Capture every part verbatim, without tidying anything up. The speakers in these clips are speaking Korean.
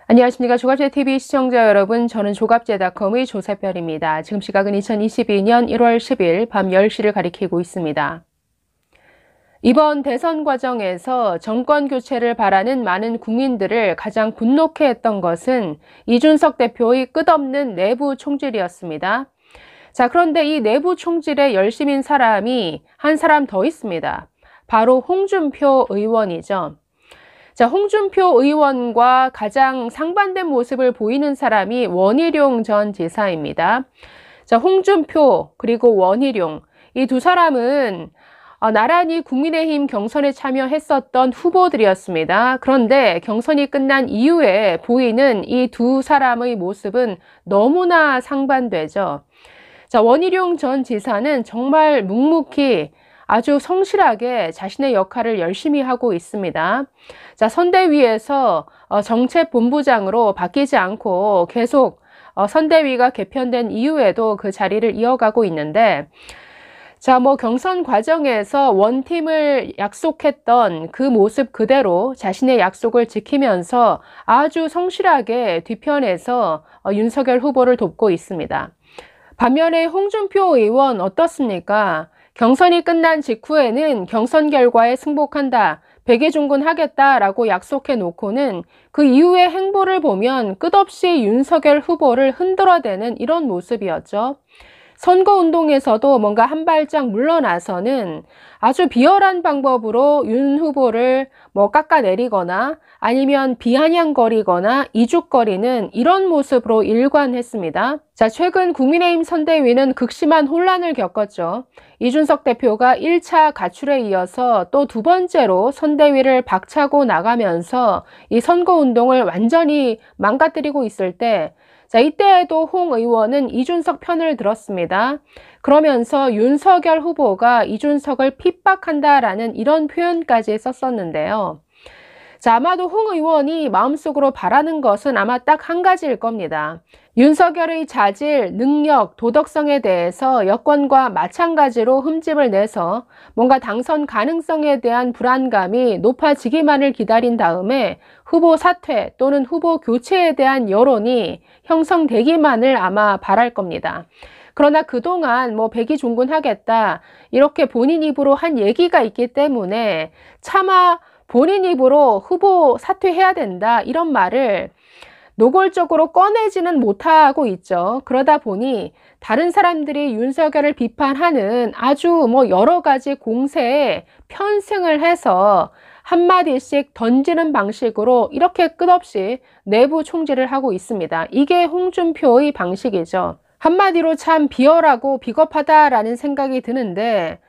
안녕하십니까. 조갑제티비 시청자 여러분, 저는 조갑제닷컴의 조세별입니다. 지금 시각은 이천이십이 년 일월 십일 밤 열 시를 가리키고 있습니다. 이번 대선 과정에서 정권 교체를 바라는 많은 국민들을 가장 분노케 했던 것은 이준석 대표의 끝없는 내부 총질이었습니다. 자, 그런데 이 내부 총질에 열심인 사람이 한 사람 더 있습니다. 바로 홍준표 의원이죠. 자, 홍준표 의원과 가장 상반된 모습을 보이는 사람이 원희룡 전 지사입니다. 자, 홍준표 그리고 원희룡, 이 두 사람은 어, 나란히 국민의힘 경선에 참여했었던 후보들이었습니다. 그런데 경선이 끝난 이후에 보이는 이 두 사람의 모습은 너무나 상반되죠. 자, 원희룡 전 지사는 정말 묵묵히 아주 성실하게 자신의 역할을 열심히 하고 있습니다. 자, 선대위에서 정책본부장으로 바뀌지 않고 계속 선대위가 개편된 이후에도 그 자리를 이어가고 있는데, 자, 뭐 경선 과정에서 원팀을 약속했던 그 모습 그대로 자신의 약속을 지키면서 아주 성실하게 뒤편에서 윤석열 후보를 돕고 있습니다. 반면에 홍준표 의원 어떻습니까? 경선이 끝난 직후에는 경선 결과에 승복한다, 백의종군하겠다라고 약속해 놓고는 그 이후의 행보를 보면 끝없이 윤석열 후보를 흔들어대는 이런 모습이었죠. 선거운동에서도 뭔가 한 발짝 물러나서는 아주 비열한 방법으로 윤 후보를 뭐 깎아내리거나 아니면 비아냥거리거나 이죽거리는 이런 모습으로 일관했습니다. 자, 최근 국민의힘 선대위는 극심한 혼란을 겪었죠. 이준석 대표가 일 차 가출에 이어서 또 두 번째로 선대위를 박차고 나가면서 이 선거운동을 완전히 망가뜨리고 있을 때, 자, 이때에도 홍 의원은 이준석 편을 들었습니다. 그러면서 윤석열 후보가 이준석을 핍박한다라는 이런 표현까지 썼었는데요. 자, 아마도 홍 의원이 마음속으로 바라는 것은 아마 딱 한 가지일 겁니다. 윤석열의 자질, 능력, 도덕성에 대해서 여권과 마찬가지로 흠집을 내서 뭔가 당선 가능성에 대한 불안감이 높아지기만을 기다린 다음에 후보 사퇴 또는 후보 교체에 대한 여론이 형성되기만을 아마 바랄 겁니다. 그러나 그동안 뭐 백의종군하겠다 이렇게 본인 입으로 한 얘기가 있기 때문에 차마 본인 입으로 후보 사퇴해야 된다 이런 말을 노골적으로 꺼내지는 못하고 있죠. 그러다 보니 다른 사람들이 윤석열을 비판하는 아주 뭐 여러 가지 공세에 편승을 해서 한마디씩 던지는 방식으로 이렇게 끝없이 내부 총질을 하고 있습니다. 이게 홍준표의 방식이죠. 한마디로 참 비열하고 비겁하다라는 생각이 드는데,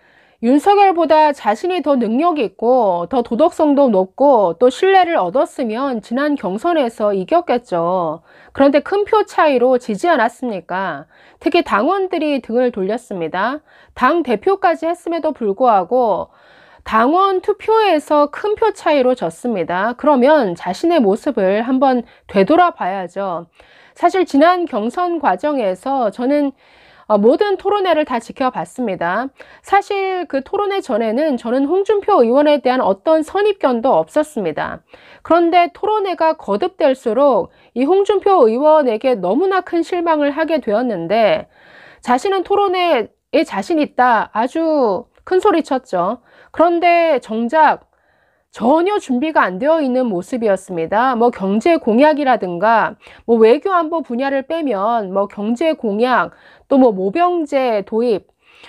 윤석열보다 자신이 더 능력이 있고 더 도덕성도 높고 또 신뢰를 얻었으면 지난 경선에서 이겼겠죠. 그런데 큰 표 차이로 지지 않았습니까? 특히 당원들이 등을 돌렸습니다. 당 대표까지 했음에도 불구하고 당원 투표에서 큰 표 차이로 졌습니다. 그러면 자신의 모습을 한번 되돌아봐야죠. 사실 지난 경선 과정에서 저는 모든 토론회를 다 지켜봤습니다. 사실 그 토론회 전에는 저는 홍준표 의원에 대한 어떤 선입견도 없었습니다. 그런데 토론회가 거듭될수록 이 홍준표 의원에게 너무나 큰 실망을 하게 되었는데, 자신은 토론회에 자신 있다 아주 큰 소리 쳤죠. 그런데 정작 전혀 준비가 안 되어 있는 모습이었습니다. 뭐 경제 공약이라든가 뭐 외교 안보 분야를 빼면 뭐 경제 공약 또 뭐 모병제 도입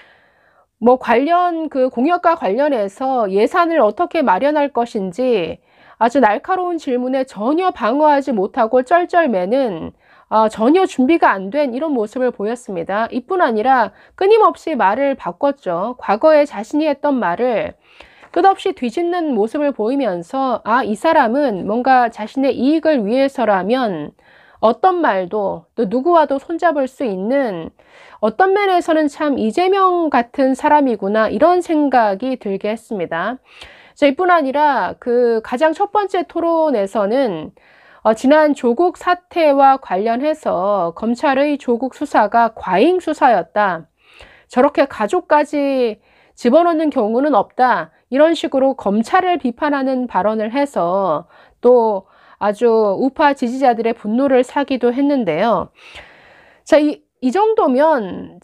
뭐 관련 그 공약과 관련해서 예산을 어떻게 마련할 것인지 아주 날카로운 질문에 전혀 방어하지 못하고 쩔쩔매는 어, 전혀 준비가 안 된 이런 모습을 보였습니다. 이뿐 아니라 끊임없이 말을 바꿨죠. 과거에 자신이 했던 말을 끝없이 뒤집는 모습을 보이면서 아, 이 사람은 뭔가 자신의 이익을 위해서라면 어떤 말도 또 누구와도 손잡을 수 있는, 어떤 면에서는 참 이재명 같은 사람이구나 이런 생각이 들게 했습니다. 이뿐 아니라 그 가장 첫 번째 토론에서는 어, 지난 조국 사태와 관련해서 검찰의 조국 수사가 과잉 수사였다, 저렇게 가족까지 집어넣는 경우는 없다, 이런 식으로 검찰을 비판하는 발언을 해서 또 아주 우파 지지자들의 분노를 사기도 했는데요. 자, 이, 이 정도면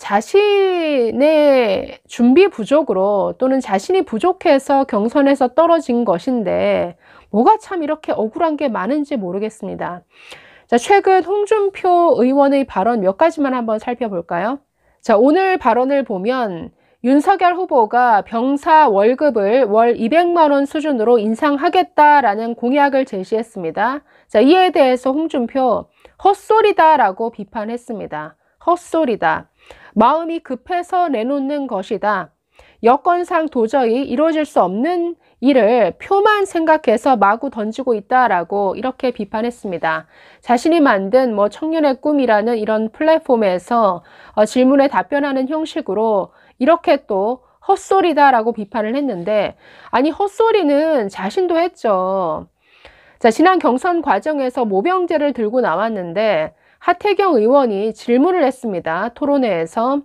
자신의 준비 부족으로 또는 자신이 부족해서 경선에서 떨어진 것인데 뭐가 참 이렇게 억울한 게 많은지 모르겠습니다. 자, 최근 홍준표 의원의 발언 몇 가지만 한번 살펴볼까요? 자, 오늘 발언을 보면 윤석열 후보가 병사 월급을 월 이백만 원 수준으로 인상하겠다라는 공약을 제시했습니다. 자, 이에 대해서 홍준표 헛소리다라고 비판했습니다. 헛소리다. 마음이 급해서 내놓는 것이다. 여건상 도저히 이루어질 수 없는 일을 표만 생각해서 마구 던지고 있다라고 이렇게 비판했습니다. 자신이 만든 뭐 청년의 꿈이라는 이런 플랫폼에서 어, 질문에 답변하는 형식으로 이렇게 또 헛소리다라고 비판을 했는데, 아니 헛소리는 자신도 했죠. 자, 지난 경선 과정에서 모병제를 들고 나왔는데 하태경 의원이 질문을 했습니다. 토론회에서.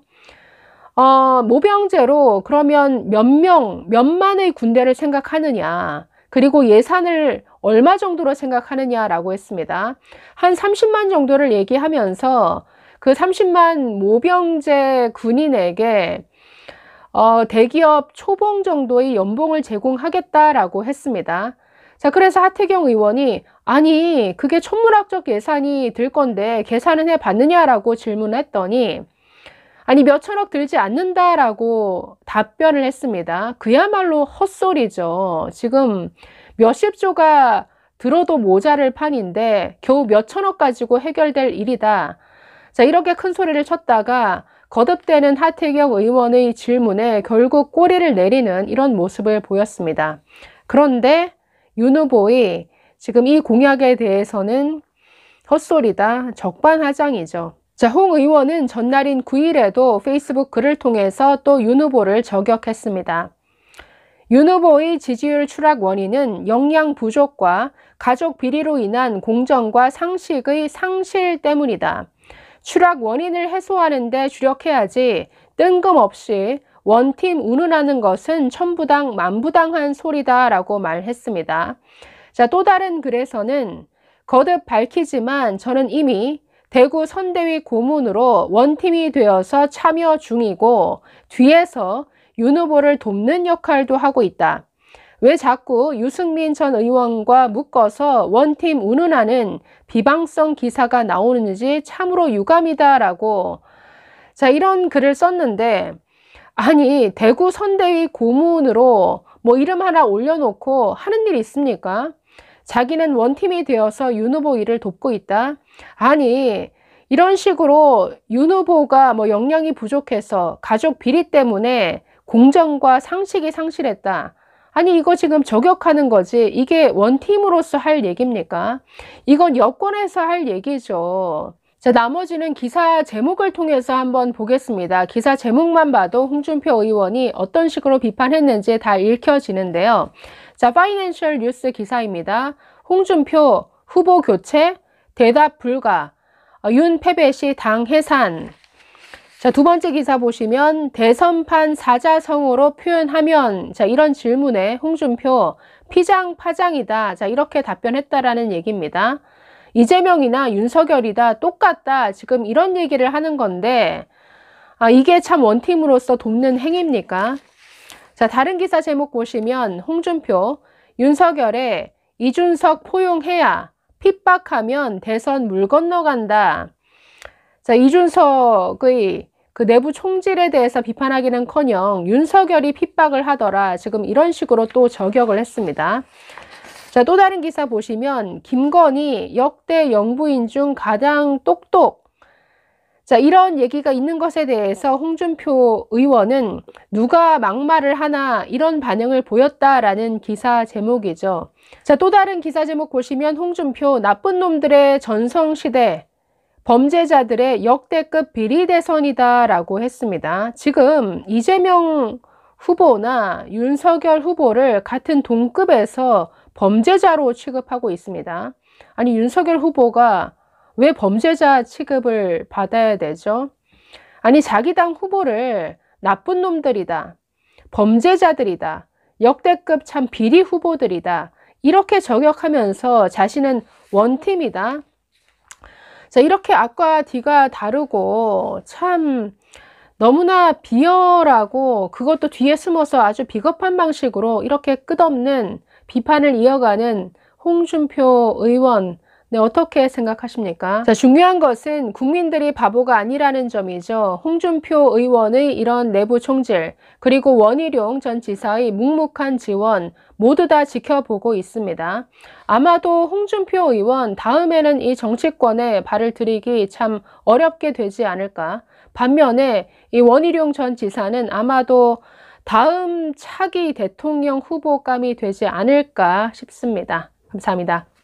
어, 모병제로 그러면 몇 명, 몇만의 군대를 생각하느냐, 그리고 예산을 얼마 정도로 생각하느냐라고 했습니다. 한 삼십만 정도를 얘기하면서 그 삼십만 모병제 군인에게 어, 대기업 초봉 정도의 연봉을 제공하겠다라고 했습니다. 자, 그래서 하태경 의원이 아니 그게 천문학적 예산이 들 건데 계산은 해봤느냐라고 질문했더니 아니 몇천억 들지 않는다라고 답변을 했습니다. 그야말로 헛소리죠. 지금 몇십조가 들어도 모자랄 판인데 겨우 몇천억 가지고 해결될 일이다. 자, 이렇게 큰 소리를 쳤다가 거듭되는 하태경 의원의 질문에 결국 꼬리를 내리는 이런 모습을 보였습니다. 그런데 윤 후보의 지금 이 공약에 대해서는 헛소리다, 적반하장이죠. 자, 홍 의원은 전날인 구일에도 페이스북 글을 통해서 또 윤 후보를 저격했습니다. 윤 후보의 지지율 추락 원인은 역량 부족과 가족 비리로 인한 공정과 상식의 상실 때문이다. 추락 원인을 해소하는 데 주력해야지 뜬금없이 원팀 운운하는 것은 천부당 만부당한 소리다라고 말했습니다. 자, 또 다른 글에서는 거듭 밝히지만 저는 이미 대구 선대위 고문으로 원팀이 되어서 참여 중이고 뒤에서 윤 후보를 돕는 역할도 하고 있다. 왜 자꾸 유승민 전 의원과 묶어서 원팀 운운하는 비방성 기사가 나오는지 참으로 유감이다라고 자, 이런 글을 썼는데, 아니 대구 선대위 고문으로 뭐 이름 하나 올려놓고 하는 일이 있습니까? 자기는 원팀이 되어서 윤 후보 일을 돕고 있다. 아니 이런 식으로 윤 후보가 뭐 역량이 부족해서 가족 비리 때문에 공정과 상식이 상실했다. 아니 이거 지금 저격하는 거지 이게 원팀으로서 할 얘기입니까? 이건 여권에서 할 얘기죠. 자, 나머지는 기사 제목을 통해서 한번 보겠습니다. 기사 제목만 봐도 홍준표 의원이 어떤 식으로 비판했는지 다 읽혀지는데요. 자, 파이낸셜 뉴스 기사입니다. 홍준표 후보 교체 대답 불가, 윤 패배 시 당 해산. 자, 두 번째 기사 보시면 대선판 사자성어로 표현하면, 자, 이런 질문에 홍준표 피장파장이다. 자, 이렇게 답변했다라는 얘기입니다. 이재명이나 윤석열이다 똑같다. 지금 이런 얘기를 하는 건데, 아, 이게 참 원팀으로서 돕는 행위입니까? 자, 다른 기사 제목 보시면 홍준표 윤석열의 이준석 포용해야 핍박하면 대선 물 건너간다. 자, 이준석의 그 내부 총질에 대해서 비판하기는커녕 윤석열이 핍박을 하더라. 지금 이런 식으로 또 저격을 했습니다. 자, 또 다른 기사 보시면 김건희 역대 영부인 중 가장 똑똑. 자, 이런 얘기가 있는 것에 대해서 홍준표 의원은 누가 막말을 하나 이런 반응을 보였다라는 기사 제목이죠. 자, 또 다른 기사 제목 보시면 홍준표 나쁜 놈들의 전성시대 범죄자들의 역대급 비리 대선이다 라고 했습니다. 지금 이재명 후보나 윤석열 후보를 같은 동급에서 범죄자로 취급하고 있습니다. 아니 윤석열 후보가 왜 범죄자 취급을 받아야 되죠? 아니 자기 당 후보를 나쁜 놈들이다, 범죄자들이다, 역대급 참 비리 후보들이다 이렇게 저격하면서 자신은 원팀이다. 자, 이렇게 악과 뒤가 다르고 참 너무나 비열하고 그것도 뒤에 숨어서 아주 비겁한 방식으로 이렇게 끝없는 비판을 이어가는 홍준표 의원, 네, 어떻게 생각하십니까? 자, 중요한 것은 국민들이 바보가 아니라는 점이죠. 홍준표 의원의 이런 내부 총질, 그리고 원희룡 전 지사의 묵묵한 지원 모두 다 지켜보고 있습니다. 아마도 홍준표 의원 다음에는 이 정치권에 발을 들이기 참 어렵게 되지 않을까. 반면에 이 원희룡 전 지사는 아마도 다음 차기 대통령 후보감이 되지 않을까 싶습니다. 감사합니다.